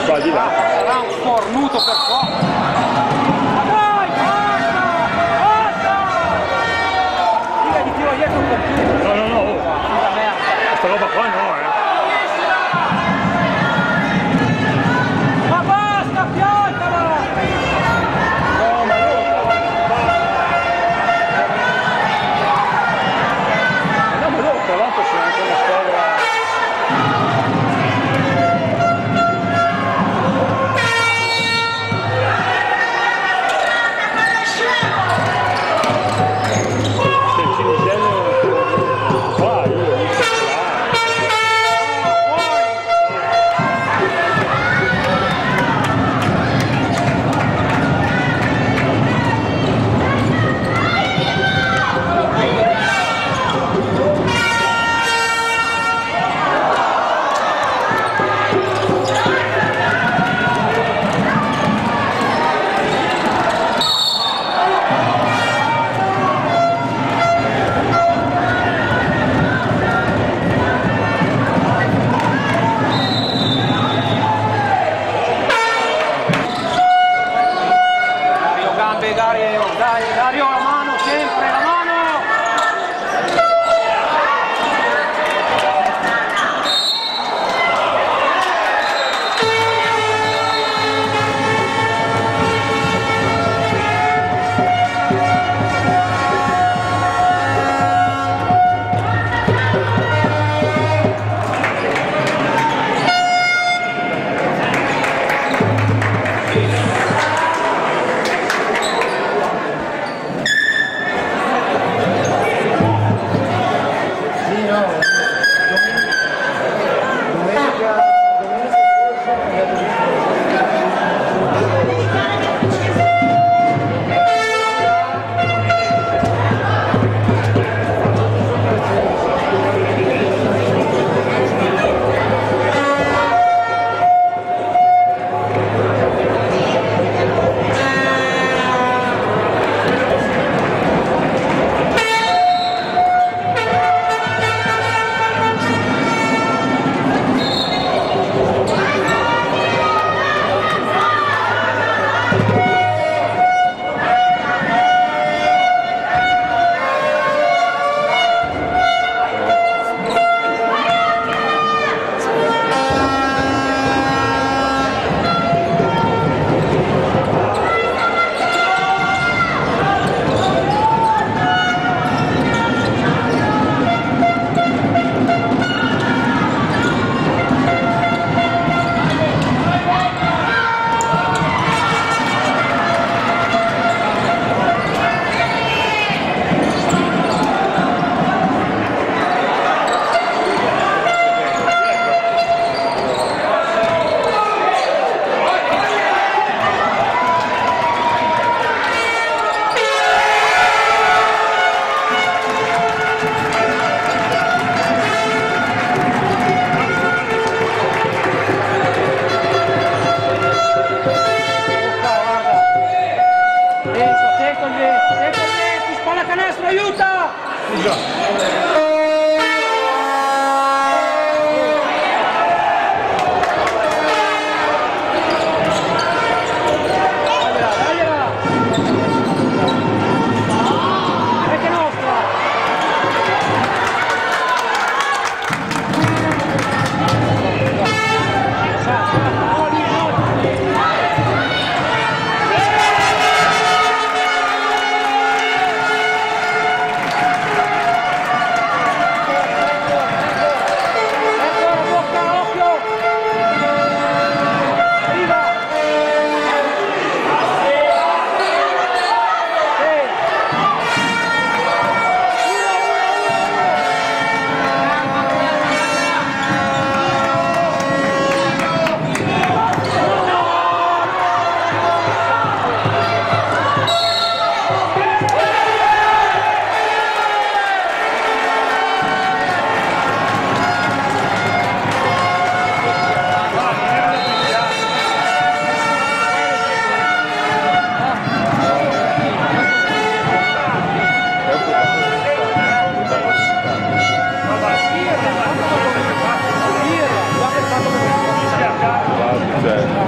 qua di là. Sarà un cornuto per forza. Dai, basta! Basta! Tira di tiro dietro un po' più. No, no, no. Tanta merda. Questa roba qua no, Ma basta, piantala! No, ma no. No, ma loro tra l'altro sono anche una squadra...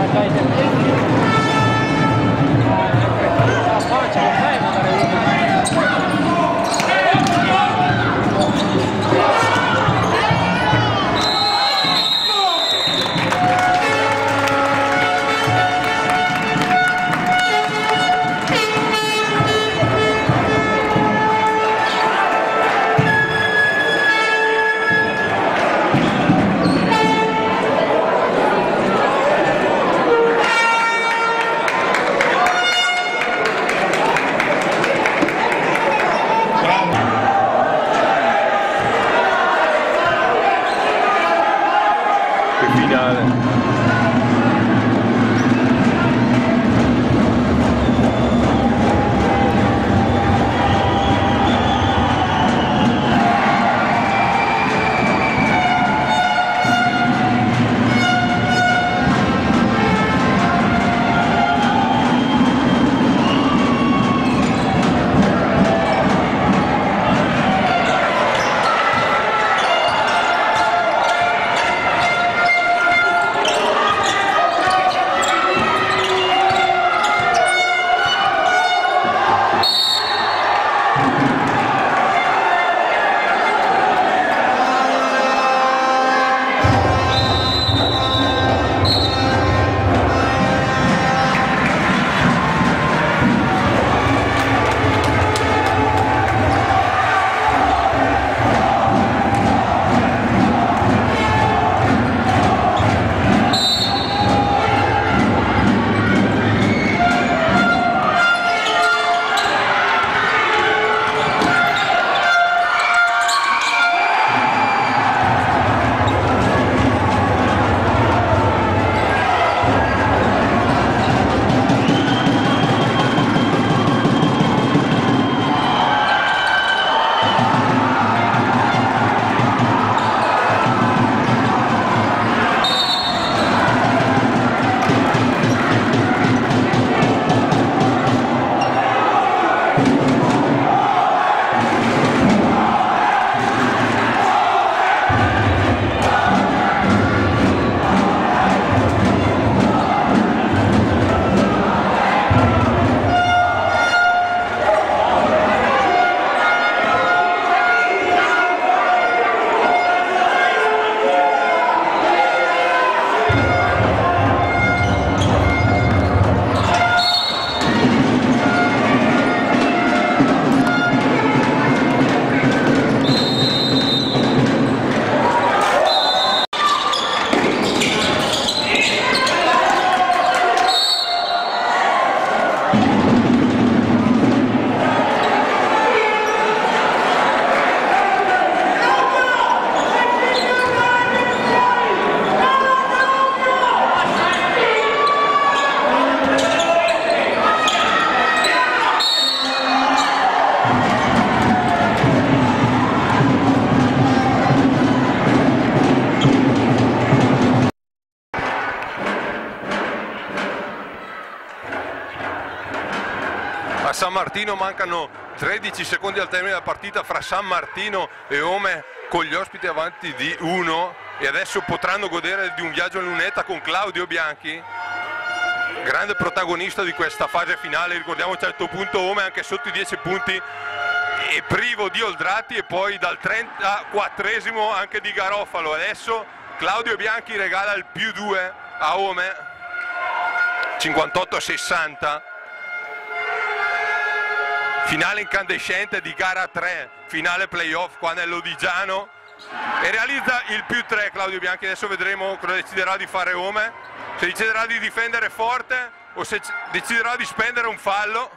dai tempi. La faccia, non fai mandare uno. Finale. A San Martino mancano 13 secondi al termine della partita fra San Martino e Ome, con gli ospiti avanti di 1, e adesso potranno godere di un viaggio in lunetta con Claudio Bianchi, grande protagonista di questa fase finale. Ricordiamo a un certo punto Ome anche sotto i 10 punti e privo di Oldrati, e poi dal 34esimo anche di Garofalo. Adesso Claudio Bianchi regala il +2 a Ome, 58-60. Finale incandescente di gara 3, finale playoff qua nell'Odigiano, e realizza il +3 Claudio Bianchi. Adesso vedremo cosa deciderà di fare Ome, se deciderà di difendere forte o se deciderà di spendere un fallo.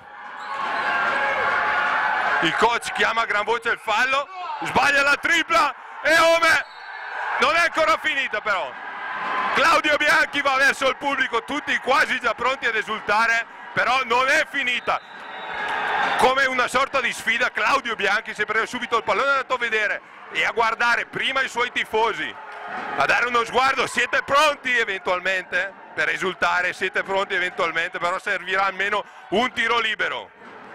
Il coach chiama a gran voce il fallo, sbaglia la tripla e Ome non è ancora finita però. Claudio Bianchi va verso il pubblico, tutti quasi già pronti ad esultare, però non è finita. Come una sorta di sfida, Claudio Bianchi si è preso subito il pallone, è andato a vedere e a guardare prima i suoi tifosi, a dare uno sguardo: siete pronti eventualmente per esultare, siete pronti eventualmente, però servirà almeno un tiro libero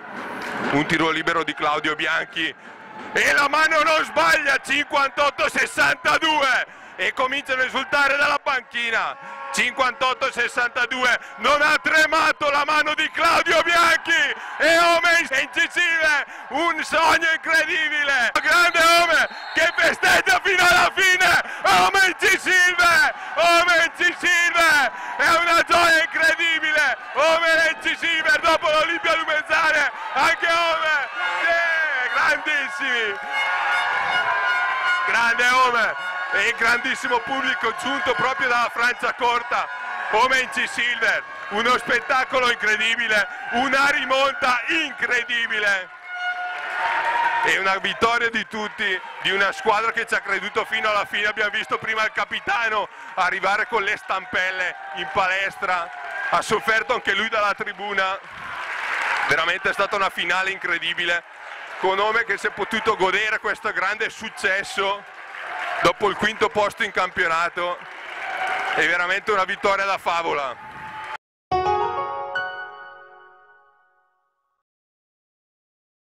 di Claudio Bianchi, e la mano non sbaglia, 58-62, e cominciano a esultare dalla panchina. 58-62, non ha tremato la mano di Claudio Bianchi e Ome incisive, un sogno incredibile, grande Ome che festeggia fino alla fine, Ome incisive, è una gioia incredibile, Ome incisive dopo l'Olimpia Lumezzane, anche Ome, sì, grandissimi, grande Ome. E grandissimo pubblico giunto proprio dalla Franciacorta, come in C-Silver, uno spettacolo incredibile, una rimonta incredibile e una vittoria di tutti, di una squadra che ci ha creduto fino alla fine. Abbiamo visto prima il capitano arrivare con le stampelle in palestra, ha sofferto anche lui dalla tribuna, veramente è stata una finale incredibile, con Ome che si è potuto godere questo grande successo dopo il quinto posto in campionato, è veramente una vittoria da favola.